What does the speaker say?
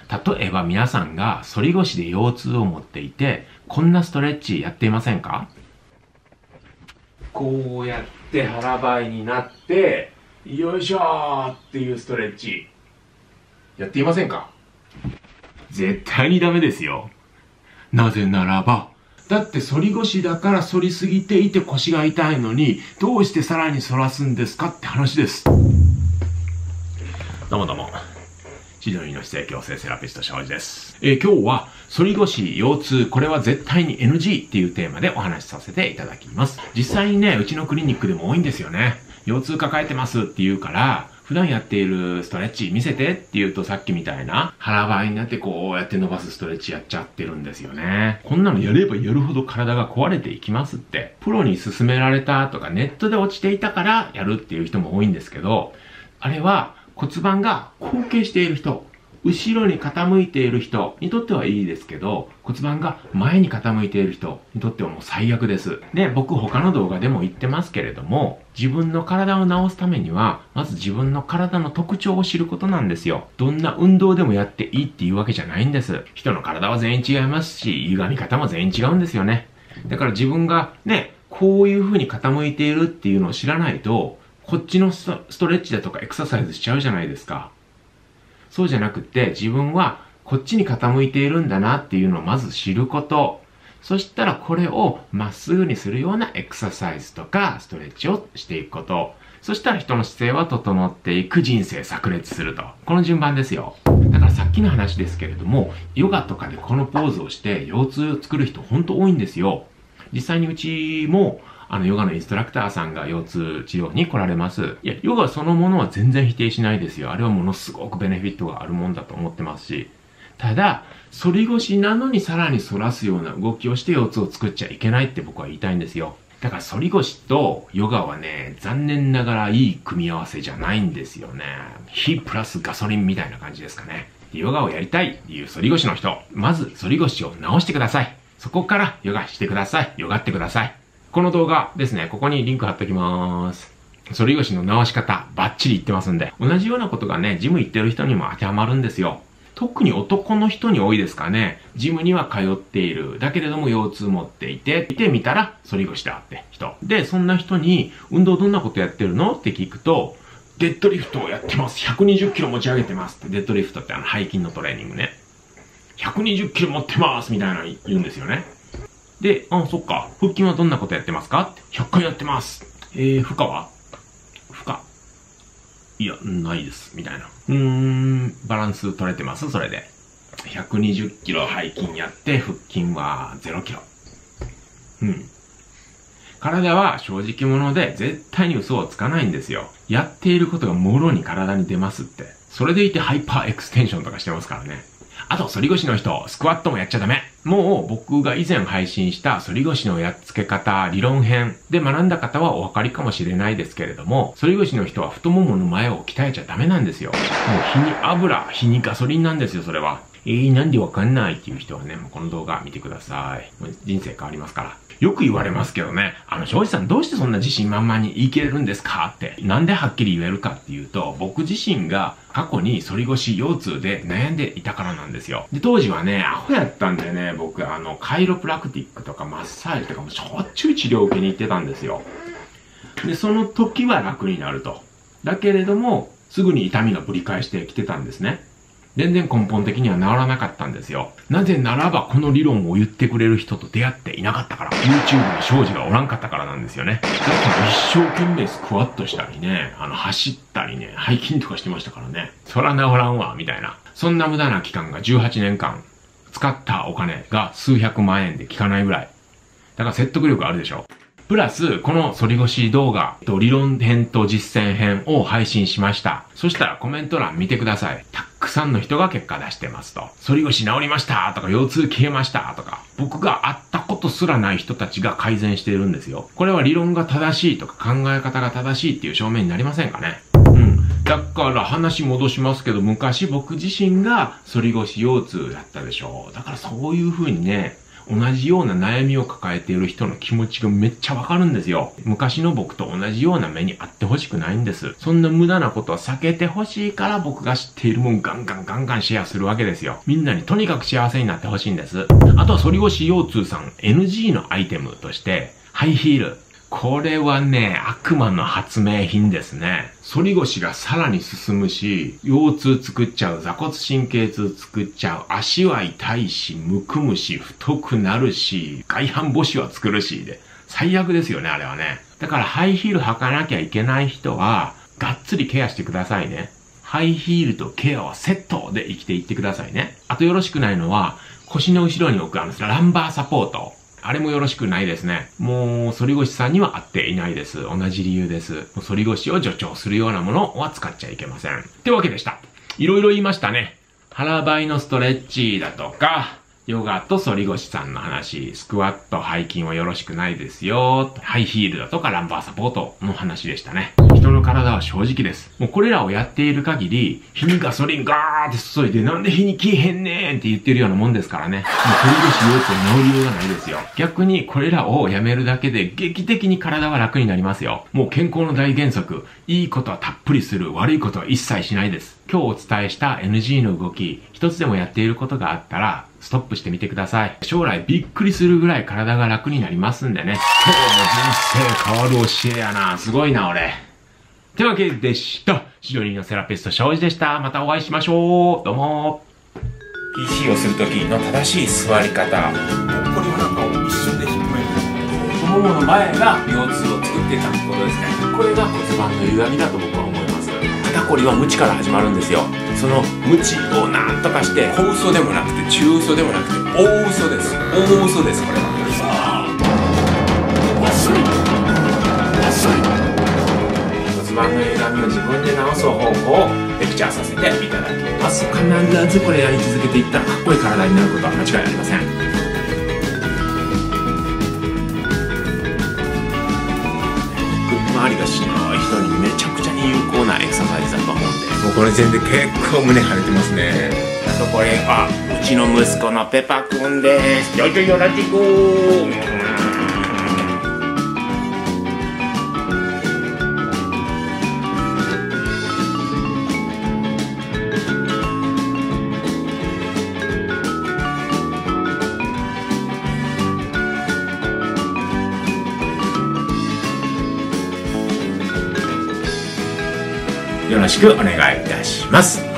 例えば皆さんが反り腰で腰痛を持っていて、こんなストレッチやっていませんか？こうやって腹ばいになって、よいしょーっていうストレッチ。やっていませんか？絶対にダメですよ。なぜならば、だって反り腰だから反りすぎていて腰が痛いのに、どうしてさらに反らすんですかって話です。どうもどうも。シドニーの姿勢矯正セラピスト庄司です。今日は反り腰腰痛、これは絶対に NG っていうテーマでお話しさせていただきます。実際にね、うちのクリニックでも多いんですよね。腰痛抱えてますって言うから、普段やっているストレッチ見せてって言うとさっきみたいな腹ばいになってこうやって伸ばすストレッチやっちゃってるんですよね。こんなのやればやるほど体が壊れていきますって。プロに勧められたとかネットで落ちていたからやるっていう人も多いんですけど、あれは骨盤が後傾している人、後ろに傾いている人にとってはいいですけど、骨盤が前に傾いている人にとってはもう最悪です。で、僕他の動画でも言ってますけれども、自分の体を治すためには、まず自分の体の特徴を知ることなんですよ。どんな運動でもやっていいっていうわけじゃないんです。人の体は全員違いますし、歪み方も全員違うんですよね。だから自分がね、こういう風に傾いているっていうのを知らないと、こっちのストレッチだとかエクササイズしちゃうじゃないですか。そうじゃなくて、自分はこっちに傾いているんだなっていうのをまず知ること。そしたらこれをまっすぐにするようなエクササイズとかストレッチをしていくこと。そしたら人の姿勢は整っていく、人生炸裂すると。この順番ですよ。だからさっきの話ですけれども、ヨガとかでこのポーズをして腰痛を作る人ほんと多いんですよ。実際にうちもヨガのインストラクターさんが腰痛治療に来られます。いや、ヨガそのものは全然否定しないですよ。あれはものすごくベネフィットがあるもんだと思ってますし。ただ、反り腰なのにさらに反らすような動きをして腰痛を作っちゃいけないって僕は言いたいんですよ。だから反り腰とヨガはね、残念ながらいい組み合わせじゃないんですよね。火プラスガソリンみたいな感じですかね。ヨガをやりたいっていう反り腰の人、まず反り腰を直してください。そこからヨガしてください。ヨガってください。この動画ですね、ここにリンク貼っときます。反り腰の直し方、バッチリ言ってますんで。同じようなことがね、ジム行ってる人にも当てはまるんですよ。特に男の人に多いですかね。ジムには通っている。だけれども腰痛持っていて、見てみたら反り腰だって人。で、そんな人に、運動どんなことやってるのって聞くと、デッドリフトをやってます。120キロ持ち上げてますって。デッドリフトって背筋のトレーニングね。120キロ持ってますみたいなの言うんですよね。で、そっか。腹筋はどんなことやってますかって。100回やってます。負荷は負荷。いや、ないです。みたいな。バランス取れてますそれで。120キロ背筋やって、腹筋は0キロ。体は正直者で絶対に嘘をつかないんですよ。やっていることがもろに体に出ますって。それでいてハイパーエクステンションとかしてますからね。あと、反り腰の人、スクワットもやっちゃダメ。もう、僕が以前配信した反り腰のやっつけ方理論編で学んだ方はお分かりかもしれないですけれども、反り腰の人は太ももの前を鍛えちゃダメなんですよ。もう火に油、火にガソリンなんですよ、それは。なんでわかんないっていう人はね、もうこの動画見てください。もう人生変わりますから。よく言われますけどね、庄司さんどうしてそんな自信満々に言い切れるんですかって。なんではっきり言えるかっていうと、僕自身が過去に反り腰腰痛で悩んでいたからなんですよ。で、当時はね、アホやったんでね、僕カイロプラクティックとかマッサージとかもしょっちゅう治療を受けに行ってたんですよ。で、その時は楽になると。だけれども、すぐに痛みがぶり返してきてたんですね。全然根本的には治らなかったんですよ。なぜならばこの理論を言ってくれる人と出会っていなかったから。YouTube に庄司がおらんかったからなんですよね。だから一生懸命スクワットしたりね、走ったりね、背筋とかしてましたからね。そら治らんわ、みたいな。そんな無駄な期間が18年間、使ったお金が数百万円で効かないぐらい。だから説得力あるでしょ。プラス、この反り腰動画、理論編と実践編を配信しました。そしたらコメント欄見てください。たくさんの人が結果出してますと。反り腰治りましたとか、腰痛消えましたとか、僕が会ったことすらない人たちが改善しているんですよ。これは理論が正しいとか考え方が正しいっていう証明になりませんかね。だから話戻しますけど、昔僕自身が反り腰腰痛やったでしょ。だからそういう風にね、 同じような悩みを抱えている人の気持ちがめっちゃわかるんですよ。昔の僕と同じような目に遭ってほしくないんです。そんな無駄なことは避けてほしいから僕が知っているもんガンガンシェアするわけですよ。みんなにとにかく幸せになってほしいんです。あとは反り腰腰痛さん NG のアイテムとしてハイヒール。これはね、悪魔の発明品ですね。反り腰がさらに進むし、腰痛作っちゃう、坐骨神経痛作っちゃう、足は痛いし、むくむし、太くなるし、外反母趾は作るし、で、最悪ですよね、あれはね。だからハイヒール履かなきゃいけない人は、がっつりケアしてくださいね。ハイヒールとケアはセットで生きていってくださいね。あとよろしくないのは、腰の後ろに置くランバーサポート。あれもよろしくないですね。もう、反り腰さんには合っていないです。同じ理由です。反り腰を助長するようなものは使っちゃいけません。ってわけでした。いろいろ言いましたね。腹ばいのストレッチだとか、ヨガと反り腰さんの話、スクワット、背筋はよろしくないですよ。ハイヒールだとかランバーサポートの話でしたね。人の体は正直です。もうこれらをやっている限り、火にガソリンガーって注いでなんで火に消えへんねんって言ってるようなもんですからね。もう反り腰腰痛治りようがないですよ。逆にこれらをやめるだけで劇的に体は楽になりますよ。もう健康の大原則、いいことはたっぷりする、悪いことは一切しないです。今日お伝えした NG の動き、一つでもやっていることがあったら、ストップしてみてください。将来びっくりするぐらい体が楽になりますんでね。今日も人生変わる教えやな。すごいな、俺。ってわけでした。シドニーのセラピスト、庄司でした。またお会いしましょう。どうも。 PC をするときの正しい座り方。これはなんか一瞬で引っ張る。 ももの前が腰痛を作っていたってことですね。これが骨盤の歪みだと僕は思います。肩こりはムチから始まるんですよ。そのムチをなんとかして、 小嘘でもなくて中嘘でもなくて大嘘です。大嘘です、これは。 骨盤の歪みを自分で治す方法をレクチャーさせていただきます。必ずこれやり続けていったらかっこいい体になることは間違いありません。首周りがしんどい人にめちゃくちゃに有効なエクササイズだと思うんで、 もうこの時点で結構胸張れてますね。 あとこれはうちの息子のペパくんです。よろしく。よろしくお願いいたします。